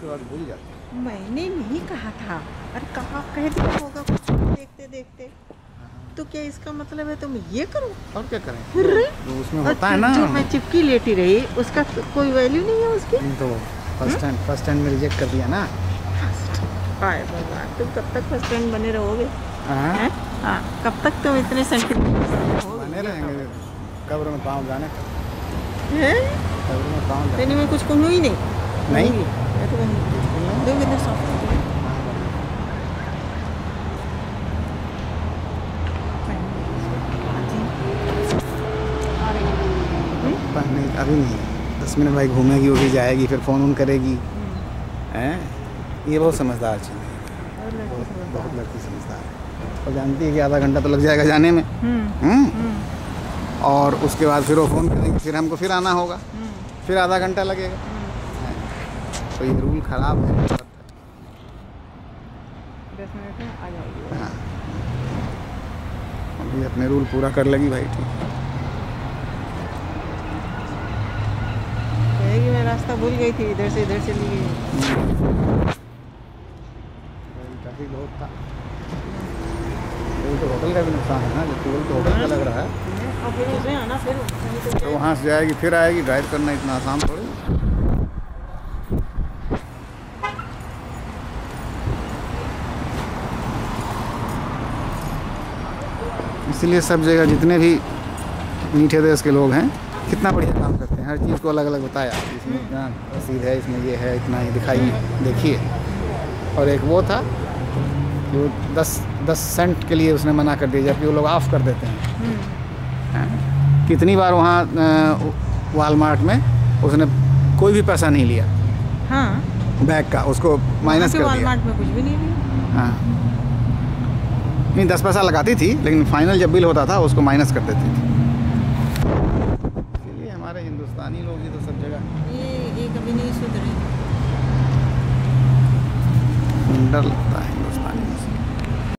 बाद भूल जाते। मैंने नहीं कहा था। अरे कहा कह दिया होगा कुछ देखते देखते। तो क्या इसका मतलब है तुम ये करो? और क्या करें, अरे! तो उसमें होता है ना। जो मैं चिपकी लेटी रही उसका तो कोई वैल्यू नहीं है उसकी। तो फर्स्ट टाइम में रिजेक्ट कर दिया ना। हाय भगवान, तुम कब तक फर्स्ट टाइम बने रहोगे? हाँ, हैं? हाँ, कब तक तुम इतने सेंटीमीटर बने रहेंगे। कब्र में पाँव जाने तक। हैं? कब्र में पाँव जाने। तेने मैं कुछ कहूँ ही नहीं। नहीं? मैं तो कहूँगी। दो कितने सॉफ्ट नहीं, अभी नहीं, 10 मिनट भाई घूमेगी, वो भी जाएगी, फिर फ़ोन ऑन करेगी। हैं, ये बहुत समझदार चीज़ है, बहुत लड़की समझदार है। और जानती है कि आधा घंटा तो लग जाएगा जाने में। और उसके बाद फिर वो फ़ोन करेंगे, फिर हमको फिर आना होगा, फिर आधा घंटा लगेगा। तो ये रूल ख़राब है। 10 मिनट में आ जाएगी। हाँ, अभी अपने रूल पूरा कर लेगी भाई, ठीक है। कहेगी मैं रास्ता भूल गई थी, इधर से चली गई। ट्रैफिक बहुत था। तो होटल का भी नुकसान है ना, जो टोल तो होटल का लग रहा है। और फिर उसमें आना, फिर तो वहाँ से जाएगी फिर आएगी, ड्राइव करना इतना आसान थोड़ी। इसीलिए सब जगह जितने भी मीठे देश के लोग हैं कितना बढ़िया काम करते हैं, हर चीज़ को अलग अलग बताया, इसमें इतना रसीद है, इसमें ये है, इतना ही दिखाइए, देखिए। और एक वो था कि वो 10 सेंट के लिए उसने मना कर दिया, जबकि वो लोग ऑफ कर देते हैं। कितनी बार वहाँ वॉलमार्ट में उसने कोई भी पैसा नहीं लिया। हाँ, बैग का उसको माइनस कर दिया। वॉलमार्ट में कुछ भी नहीं लिया। हाँ, नहीं 10 पैसा लगाती थी, लेकिन फाइनल जब बिल होता था उसको माइनस कर देती थी। इसलिए हमारे हिंदुस्तानी लोग ही तो सब जगह ये कभी नहीं सुधरे। डर